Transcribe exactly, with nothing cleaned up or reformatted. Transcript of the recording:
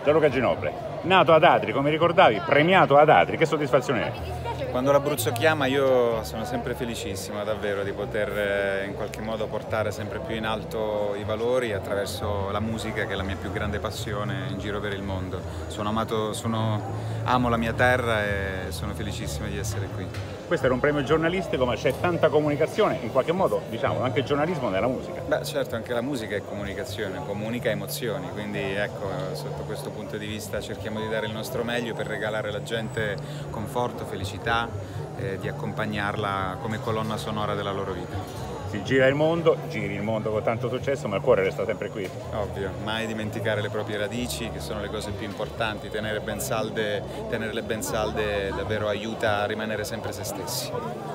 Gianluca Ginoble, nato ad Atri, come ricordavi, premiato ad Atri, che soddisfazione è? Quando l'Abruzzo chiama io sono sempre felicissimo davvero di poter in qualche modo portare sempre più in alto i valori attraverso la musica, che è la mia più grande passione in giro per il mondo. Sono amato, sono, amo la mia terra e sono felicissimo di essere qui. Questo era un premio giornalistico, ma c'è tanta comunicazione, in qualche modo, diciamo, anche il giornalismo nella musica. Beh, certo, anche la musica è comunicazione, comunica emozioni, quindi ecco, sotto questo punto di vista cerchiamo di dare il nostro meglio per regalare alla gente conforto, felicità, e di accompagnarla come colonna sonora della loro vita. Si gira il mondo, giri il mondo con tanto successo, ma il cuore resta sempre qui. Ovvio, mai dimenticare le proprie radici, che sono le cose più importanti, tenere ben salde, tenerle ben salde davvero aiuta a rimanere sempre se stessi.